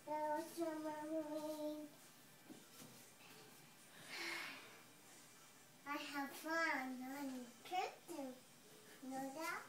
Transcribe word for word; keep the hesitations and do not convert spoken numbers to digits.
Hello, Submarine. I have fun on the trip. You know that?